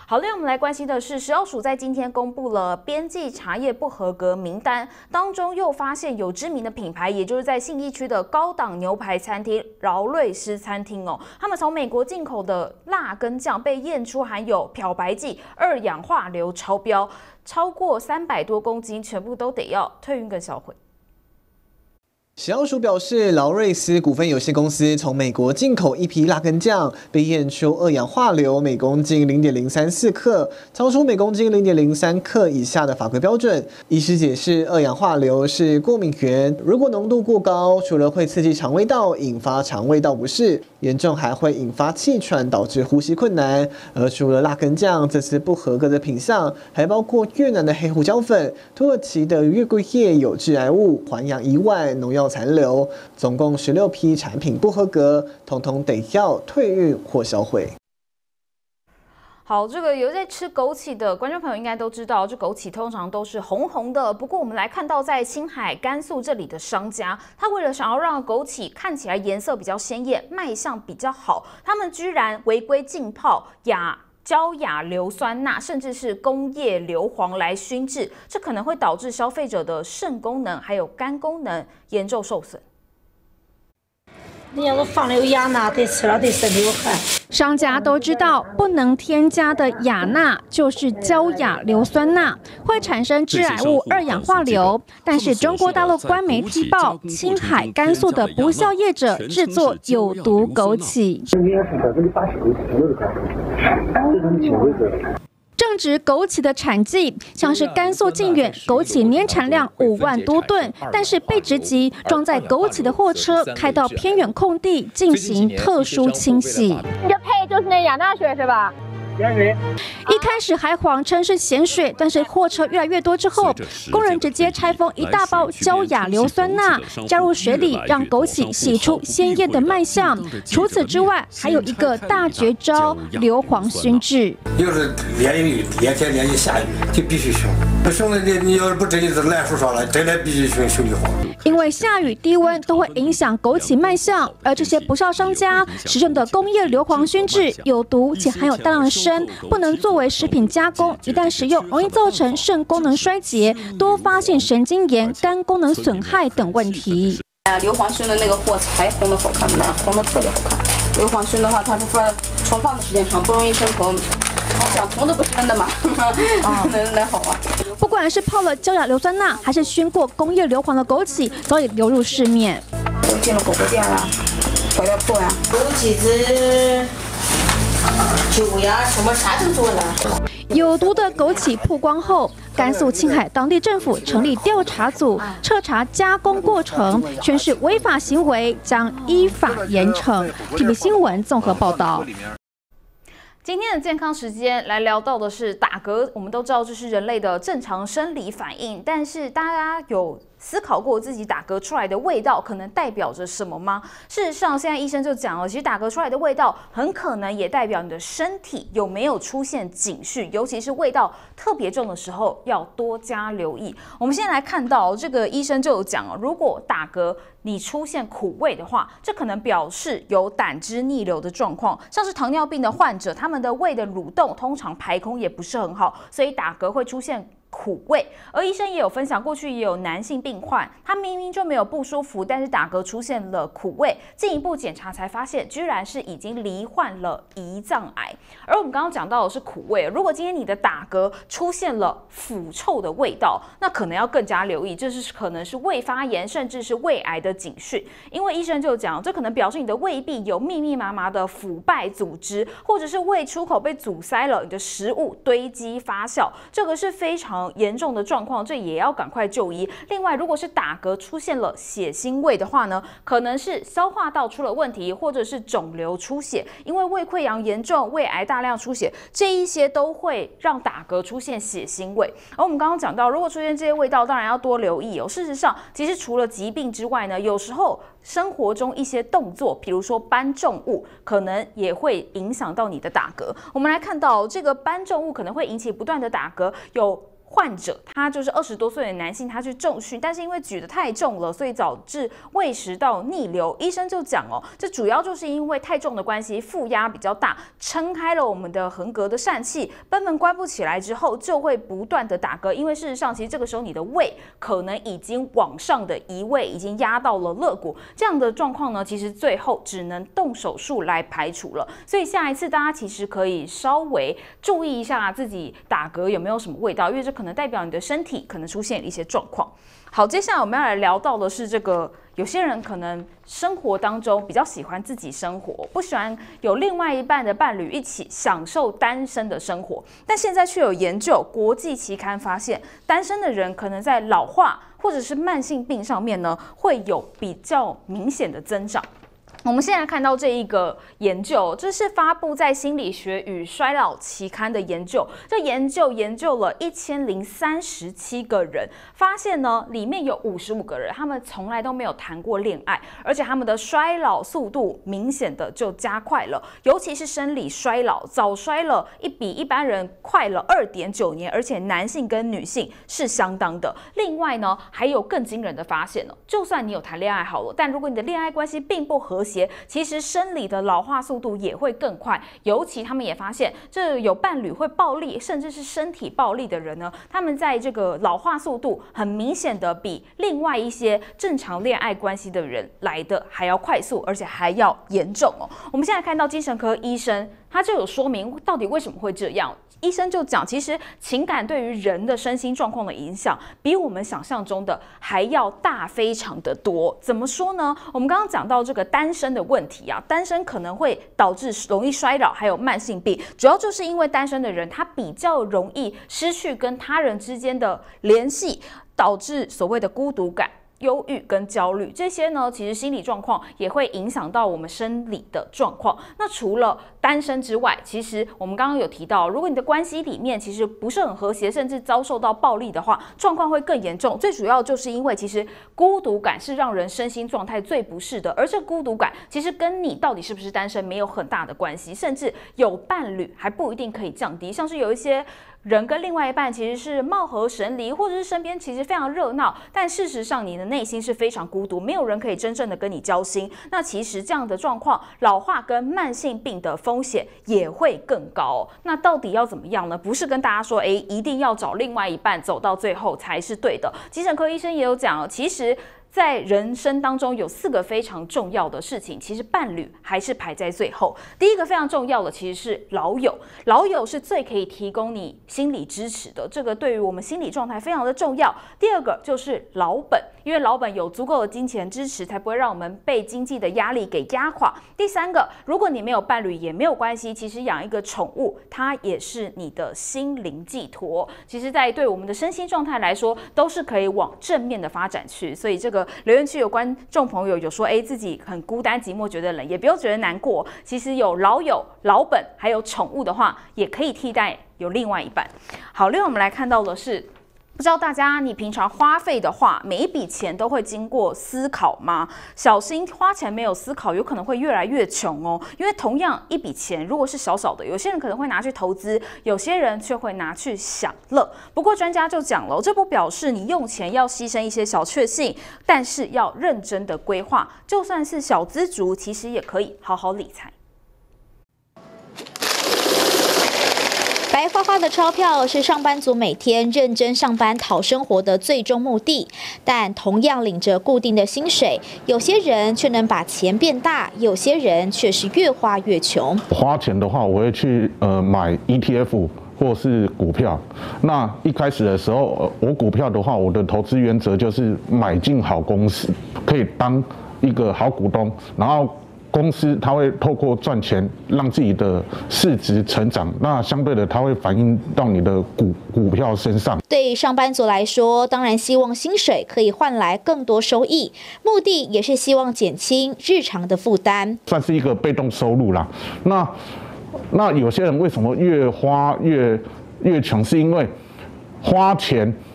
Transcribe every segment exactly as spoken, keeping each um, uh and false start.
好，另外我们来关心的是，食药署在今天公布了边际茶叶不合格名单，当中又发现有知名的品牌，也就是在信义区的高档牛排餐厅劳瑞斯餐厅哦，他们从美国进口的辣根酱被验出含有漂白剂、二氧化硫超标，超过三百多公斤，全部都得要退运跟销毁。 食药署表示，劳瑞斯股份有限公司从美国进口一批辣根酱，被验出二氧化硫每公斤零点零三四克，超出每公斤零点零三克以下的法规标准。医师解释，二氧化硫是过敏源，如果浓度过高，除了会刺激肠胃道，引发肠胃道不适，严重还会引发气喘，导致呼吸困难。而除了辣根酱，这次不合格的品项还包括越南的黑胡椒粉、土耳其的月桂叶有致癌物、环氧乙烷、农药 残留，总共十六批产品不合格，统统得要退运或销毁。 好，这个有在吃枸杞的观众朋友应该都知道，这枸杞通常都是红红的。不过我们来看到，在青海、甘肃这里的商家，他为了想要让枸杞看起来颜色比较鲜艳、卖相比较好，他们居然违规浸泡亚 焦亚硫酸钠，甚至是工业硫磺来熏制，这可能会导致消费者的肾功能还有肝功能严重受损。 你要我放了亚钠，对吃了对身体有害。 商家都知道，不能添加的亚钠就是焦亚硫酸钠，会产生致癌物二氧化硫。但是中国大陆官媒踢爆，青海、甘肃的不肖业者制作有毒枸杞。 正值枸杞的产季，像是甘肃靖远，枸杞年产量五万多吨，但是被直击装载枸杞的货车开到偏远空地进行特殊清洗。 你这配就是那亚钠水是吧？ 盐水，一开始还谎称是咸水，但是货车越来越多之后，工人直接拆封一大包焦亚硫酸钠，加入水里，让枸杞洗出鲜艳的卖相。除此之外，还有一个大绝招——硫磺熏制。 要是连雨连天连夜下雨，就必须熏。熏了你，你要是不真的是烂树上了，真的必须熏熏硫磺。 因为下雨、低温都会影响枸杞卖相，而这些不肖商家使用的工业硫磺熏制有毒且含有大量的砷，不能作为食品加工，一旦食用容易造成肾功能衰竭、多发性神经炎、肝功能损害等问题。 呃，硫磺熏的那个货才红的好看，那红的特别好看。硫磺熏的话，它是放存放的时间长，不容易生虫。 想红的不是真的吗？能能好啊！ 不管是泡了焦亚硫酸钠，还是熏过工业硫磺的枸杞，早已流入市面。 都进了火锅店了，调料铺呀， 枸杞子、酒呀，什么啥都做了。 有毒的枸杞曝光后，甘肃、青海当地政府成立调查组，彻查加工过程，全是违法行为，将依法严惩。T V 新闻综合报道。 今天的健康时间来聊到的是打嗝，我们都知道这是人类的正常生理反应，但是大家有 思考过自己打嗝出来的味道可能代表着什么吗？事实上，现在医生就讲了，其实打嗝出来的味道很可能也代表你的身体有没有出现警讯，尤其是味道特别重的时候，要多加留意。我们现在来看到这个医生就有讲哦，如果打嗝 你出现苦味的话，这可能表示有胆汁逆流的状况，像是糖尿病的患者，他们的胃的蠕动通常排空也不是很好，所以打嗝会出现 苦味，而医生也有分享，过去也有男性病患，他明明就没有不舒服，但是打嗝出现了苦味，进一步检查才发现，居然是已经罹患了胰脏癌。而我们刚刚讲到的是苦味，如果今天你的打嗝出现了腐臭的味道，那可能要更加留意，这是可能是胃发炎，甚至是胃癌的警讯。因为医生就讲，这可能表示你的胃壁有密密麻麻的腐败组织，或者是胃出口被阻塞了，你的食物堆积发酵，这个是非常 严重的状况，这也要赶快就医。另外，如果是打嗝出现了血腥味的话呢，可能是消化道出了问题，或者是肿瘤出血，因为胃溃疡严重、胃癌大量出血，这一些都会让打嗝出现血腥味。而我们刚刚讲到，如果出现这些味道，当然要多留意哦。事实上，其实除了疾病之外呢，有时候 生活中一些动作，比如说搬重物，可能也会影响到你的打嗝。我们来看到这个搬重物可能会引起不断的打嗝，有患者他就是二十多岁的男性，他去重训，但是因为举得太重了，所以导致胃食道逆流。医生就讲哦，这主要就是因为太重的关系，负压比较大，撑开了我们的横膈的疝气，贲门关不起来之后，就会不断的打嗝。因为事实上，其实这个时候你的胃可能已经往上的移位，已经压到了肋骨，这样的状况呢，其实最后只能动手术来排除了。所以下一次大家其实可以稍微注意一下自己打嗝有没有什么味道，因为这可能代表你的身体可能出现了一些状况。好，接下来我们要来聊到的是这个，有些人可能生活当中比较喜欢自己生活，不喜欢有另外一半的伴侣一起享受单身的生活。但现在却有研究，国际期刊发现，单身的人可能在老化或者是慢性病上面呢，会有比较明显的增长。我们现在看到这一个研究，这是发布在《心理学与衰老》期刊的研究。这研究研究了一千零三十七个人，发现呢，里面有五十五个人，他们从来都没有谈过恋爱，而且他们的衰老速度明显的就加快了，尤其是生理衰老，早衰了一比一般人快了二点九年，而且男性跟女性是相当的。另外呢，还有更惊人的发现呢，就算你有谈恋爱好了，但如果你的恋爱关系并不和谐，其实生理的老化速度也会更快，尤其他们也发现，这有伴侣会暴力，甚至是身体暴力的人呢，他们在这个老化速度很明显的比另外一些正常恋爱关系的人来的还要快速，而且还要严重哦。我们现在看到精神科医生，他就有说明到底为什么会这样。医生就讲，其实情感对于人的身心状况的影响，比我们想象中的还要大非常的多。怎么说呢？我们刚刚讲到这个单身的问题啊，单身可能会导致容易衰老，还有慢性病，主要就是因为单身的人他比较容易失去跟他人之间的联系，导致所谓的孤独感、忧郁跟焦虑，这些呢，其实心理状况也会影响到我们生理的状况。那除了单身之外，其实我们刚刚有提到，如果你的关系里面其实不是很和谐，甚至遭受到暴力的话，状况会更严重。最主要就是因为其实孤独感是让人身心状态最不适的，而这孤独感其实跟你到底是不是单身没有很大的关系，甚至有伴侣还不一定可以降低。像是有一些人跟另外一半其实是貌合神离，或者是身边其实非常热闹，但事实上你的内心是非常孤独，没有人可以真正的跟你交心。那其实这样的状况，老化跟慢性病的风险也会更高哦。那到底要怎么样呢？不是跟大家说，哎，一定要找另外一半走到最后才是对的。精神科医生也有讲，其实在人生当中有四个非常重要的事情，其实伴侣还是排在最后。第一个非常重要的其实是老友，老友是最可以提供你心理支持的，这个对于我们心理状态非常的重要。第二个就是老本，因为老本有足够的金钱支持，才不会让我们被经济的压力给压垮。第三个，如果你没有伴侣也没有关系，其实养一个宠物，它也是你的心灵寄托。其实，在对我们的身心状态来说，都是可以往正面的发展去。所以这个留言区有观众朋友有说，哎，自己很孤单寂寞，觉得冷，也不用觉得难过。其实有老友、老本还有宠物的话，也可以替代有另外一半。好，另外我们来看到的是，不知道大家你平常花费的话，每一笔钱都会经过思考吗？小心花钱没有思考，有可能会越来越穷哦。因为同样一笔钱，如果是小小的，有些人可能会拿去投资，有些人却会拿去享乐。不过专家就讲了，这不表示你用钱要牺牲一些小确幸，但是要认真的规划。就算是小资族，其实也可以好好理财。 白花花的钞票是上班族每天认真上班讨生活的最终目的，但同样领着固定的薪水，有些人却能把钱变大，有些人却是越花越穷。 花钱的话，我会去呃买 E T F 或是股票。那一开始的时候，呃、我股票的话，我的投资原则就是买进好公司，可以当一个好股东，然后公司它会透过赚钱让自己的市值成长，那相对的它会反映到你的股股票身上。 对上班族来说，当然希望薪水可以换来更多收益，目的也是希望减轻日常的负担， 算是一个被动收入啦。那那有些人为什么越花越越穷？是因为花钱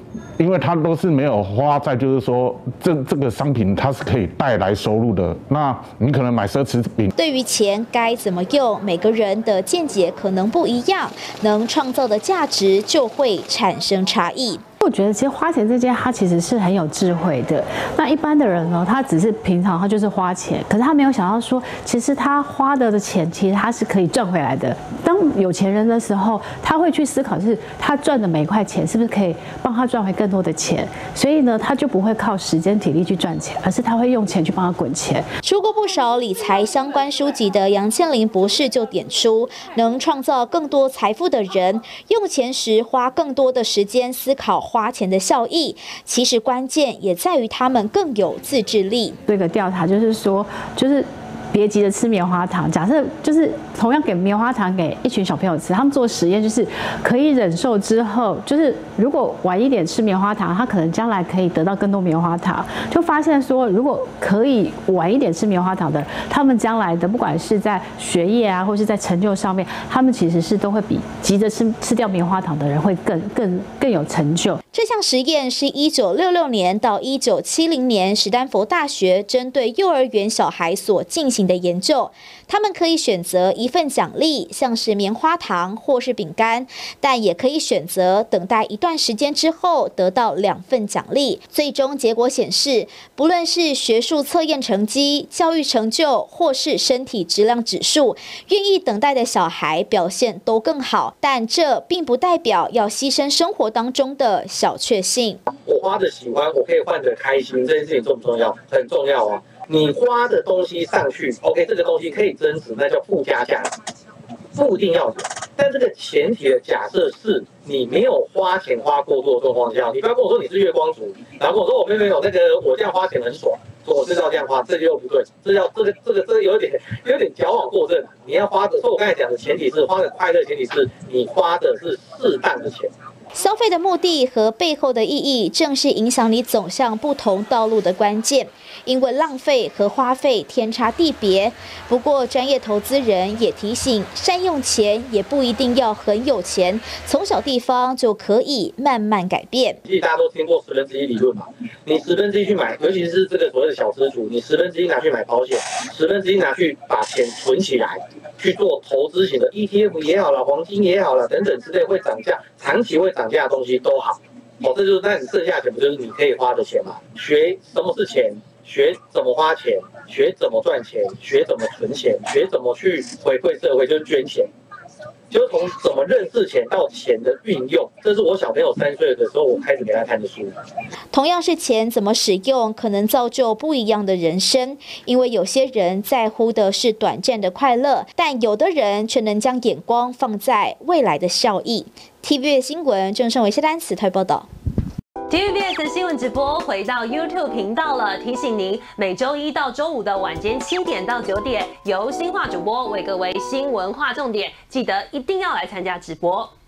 因为它都是没有花在，就是说这这个商品它是可以带来收入的。那你可能买奢侈品， 对于钱该怎么用，每个人的见解可能不一样，能创造的价值就会产生差异。 我觉得其实花钱这件，它其实是很有智慧的。那一般的人呢，他只是平常他就是花钱，可是他没有想到说，其实他花的的钱，其实他是可以赚回来的。当有钱人的时候，他会去思考，是他赚的每一块钱是不是可以帮他赚回更多的钱。所以呢，他就不会靠时间体力去赚钱，而是他会用钱去帮他滚钱。 出过不少理财相关书籍的杨倩玲博士就点出，能创造更多财富的人，用钱时花更多的时间思考花钱的效益，其实关键也在于他们更有自制力。 这个调查就是说，就是别急着吃棉花糖。假设就是同样给棉花糖给一群小朋友吃，他们做实验就是可以忍受之后，就是如果晚一点吃棉花糖，他可能将来可以得到更多棉花糖。就发现说，如果可以晚一点吃棉花糖的，他们将来的不管是在学业啊，或是在成就上面，他们其实是都会比急着吃吃掉棉花糖的人会更更更有成就。 这项实验是一九六六年到一九七零年史丹佛大学针对幼儿园小孩所进行的研究。他们可以选择一份奖励，像是棉花糖或是饼干，但也可以选择等待一段时间之后得到两份奖励。最终结果显示，不论是学术测验成绩、教育成就或是身体质量指数，愿意等待的小孩表现都更好。但这并不代表要牺牲生活当中的小确幸。 我花的喜欢，我可以换得开心，这件事情重不重要？很重要啊！你花的东西上去 ，OK， 这个东西可以增值，那叫附加价值，不一定要有。但这个前提的假设是你没有花钱花过多的状况下，你不要跟我说你是月光族，然后跟我说我没有没有那个我这样花钱很爽，说我就是要这样花，这就不对，这要这个这个这个有点有点矫枉过正。你要花的，所以我刚才讲的前提是花的快乐，前提是你花的是适当的钱。 消费的目的和背后的意义，正是影响你走向不同道路的关键。因为浪费和花费天差地别。不过，专业投资人也提醒，善用钱也不一定要很有钱，从小地方就可以慢慢改变。 其实大家都听过十分之一理论嘛，你十分之一去买，尤其是这个所谓的小资族，你十分之一拿去买保险，十分之一拿去把钱存起来，去做投资型的 E T F 也好了，黄金也好了，等等之类会涨价、长期会涨价的东西都好。哦，这就是那你剩下的钱不就是你可以花的钱嘛？学什么是钱，学怎么花钱，学怎么赚钱，学怎么存钱，学怎么去回馈社会，就是捐钱。就是从怎么认识钱到钱的运用，这是我小朋友三岁的时候我开始给他看的书。 同样是钱，怎么使用，可能造就不一样的人生。因为有些人在乎的是短暂的快乐，但有的人却能将眼光放在未来的效益。T V B S 新闻郑胜维谢丹词台报道。 T V B S 新闻直播回到 YouTube 频道了，提醒您每周一到周五的晚间七点到九点，由新化主播为各位新闻划重点，记得一定要来参加直播。